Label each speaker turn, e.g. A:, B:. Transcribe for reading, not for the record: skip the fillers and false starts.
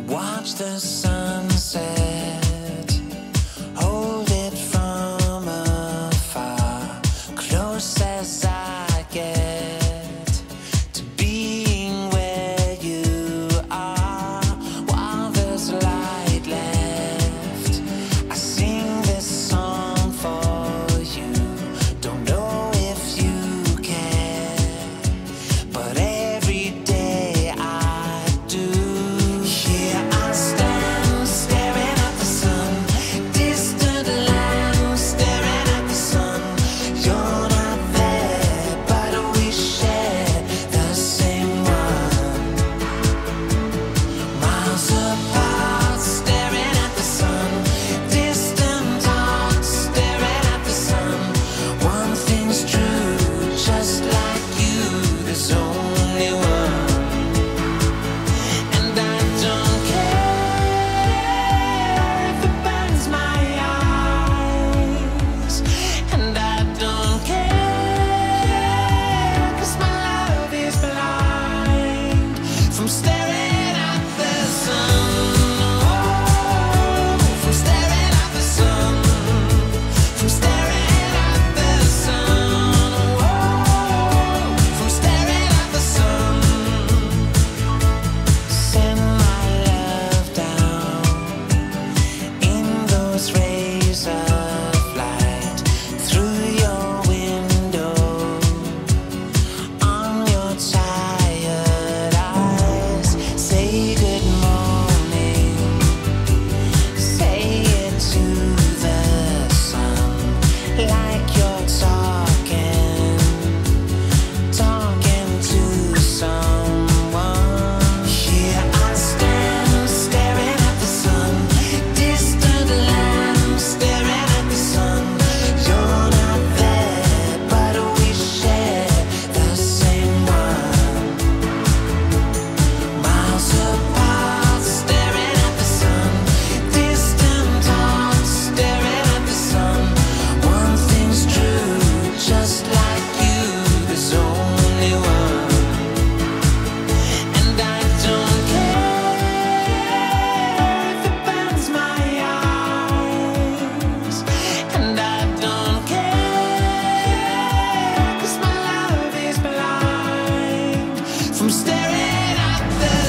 A: Watch the sunset, hold it from afar, close as I get to being where you are. While there's light left, I sing this song for you. Don't know if you care, but every day I do. Here I stand, staring at the sun, distant land, staring at the sun. You're not there, but we share the same one. Miles apart, staring at the sun, distant hearts, staring at the sun. One thing's true, just like you, there's only one. And I don't care if it burns my eyes. And I don't care, 'cause my love is blind from staring at the sun. Oh, from staring at the sun. From staring at the sun. Oh, from staring at the sun. Send my love down in those rays of light through your window on your tired eyes. Say good morning, say it to the sun, like you're talking to someone. Here I stand, staring at the sun, distant land, staring at the sun. You're not there, but we share the same one. Miles apart, staring at the sun, distant hearts, staring at the sun. One thing's true, just like you, there's only one. And I don't care if it burns my eyes. And I don't care, 'cause my love is blind from staring at the